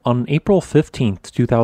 On April 15,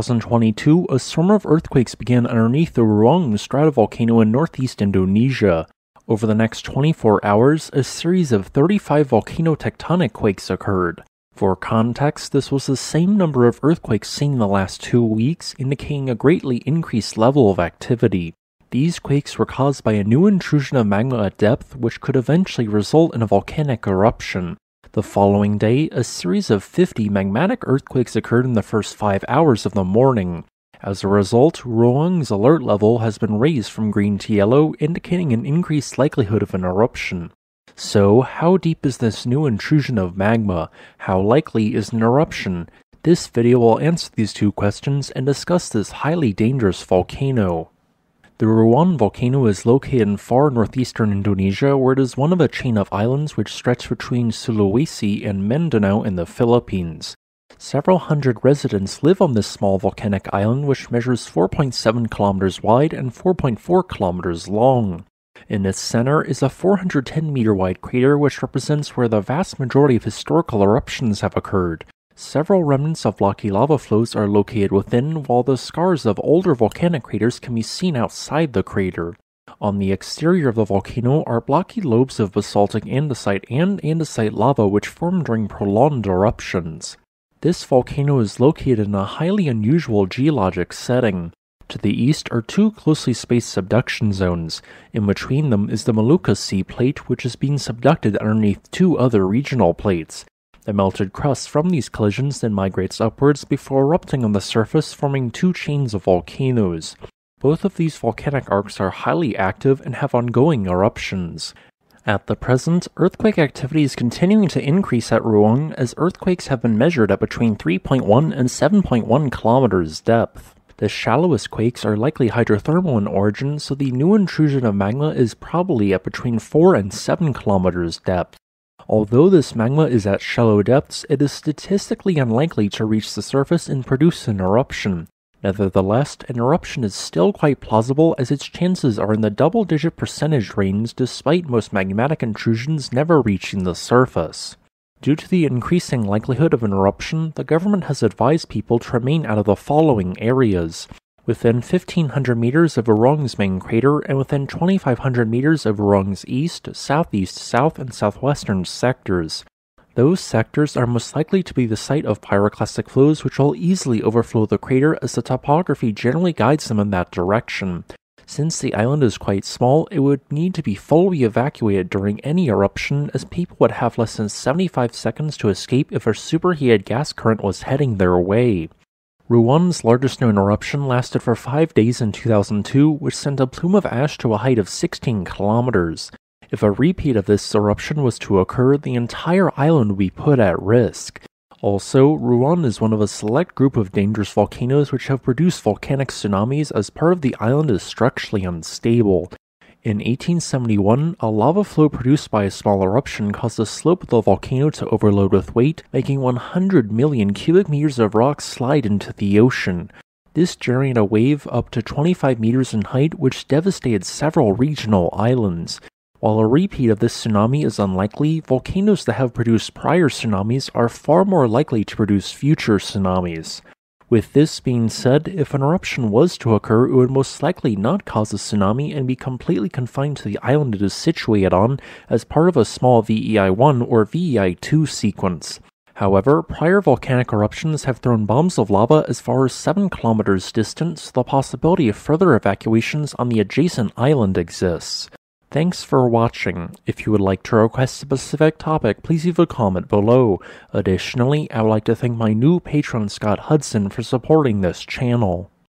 2022, a storm of earthquakes began underneath the Ruang stratovolcano in northeast Indonesia. Over the next 24 hours, a series of 35 volcano-tectonic quakes occurred. For context, this was the same number of earthquakes seen in the last 2 weeks, indicating a greatly increased level of activity. These quakes were caused by a new intrusion of magma at depth, which could eventually result in a volcanic eruption. The following day, a series of 50 magmatic earthquakes occurred in the first 5 hours of the morning. As a result, Raung's alert level has been raised from green to yellow, indicating an increased likelihood of an eruption. So, how deep is this new intrusion of magma? How likely is an eruption? This video will answer these two questions and discuss this highly dangerous volcano. The Ruang Volcano is located in far northeastern Indonesia, where it is one of a chain of islands which stretch between Sulawesi and Mindanao in the Philippines. Several hundred residents live on this small volcanic island, which measures 4.7 kilometers wide and 4.4 kilometers long. In its center is a 410-meter wide crater which represents where the vast majority of historical eruptions have occurred. Several remnants of blocky lava flows are located within, while the scars of older volcanic craters can be seen outside the crater. On the exterior of the volcano are blocky lobes of basaltic andesite and andesite lava which form during prolonged eruptions. This volcano is located in a highly unusual geologic setting. To the east are two closely spaced subduction zones. In between them is the Molucca Sea Plate, which is being subducted underneath two other regional plates. The melted crust from these collisions then migrates upwards before erupting on the surface, forming two chains of volcanoes. Both of these volcanic arcs are highly active and have ongoing eruptions. At the present, earthquake activity is continuing to increase at Raung, as earthquakes have been measured at between 3.1 and 7.1 kilometers depth. The shallowest quakes are likely hydrothermal in origin, so the new intrusion of magma is probably at between 4 and 7 kilometers depth. Although this magma is at shallow depths, it is statistically unlikely to reach the surface and produce an eruption. Nevertheless, an eruption is still quite plausible, as its chances are in the double-digit percentage range despite most magmatic intrusions never reaching the surface. Due to the increasing likelihood of an eruption, the government has advised people to remain out of the following areas: within 1,500 meters of Raung's main crater and within 2,500 meters of Raung's east, southeast, south, and southwestern sectors. Those sectors are most likely to be the site of pyroclastic flows which will easily overflow the crater, as the topography generally guides them in that direction. Since the island is quite small, it would need to be fully evacuated during any eruption, as people would have less than 75 seconds to escape if a superheated gas current was heading their way. Ruang's largest known eruption lasted for 5 days in 2002, which sent a plume of ash to a height of 16 kilometers. If a repeat of this eruption was to occur, the entire island would be put at risk. Also, Ruang is one of a select group of dangerous volcanoes which have produced volcanic tsunamis, as part of the island is structurally unstable. In 1871, a lava flow produced by a small eruption caused the slope of the volcano to overload with weight, making 100 million cubic meters of rock slide into the ocean. This generated a wave up to 25 meters in height, which devastated several regional islands. While a repeat of this tsunami is unlikely, volcanoes that have produced prior tsunamis are far more likely to produce future tsunamis. With this being said, if an eruption was to occur, it would most likely not cause a tsunami and be completely confined to the island it is situated on as part of a small VEI-1 or VEI-2 sequence. However, prior volcanic eruptions have thrown bombs of lava as far as 7 kilometers distant, so the possibility of further evacuations on the adjacent island exists. Thanks for watching. If you would like to request a specific topic, please leave a comment below. Additionally, I would like to thank my new patron Scott Hudson for supporting this channel.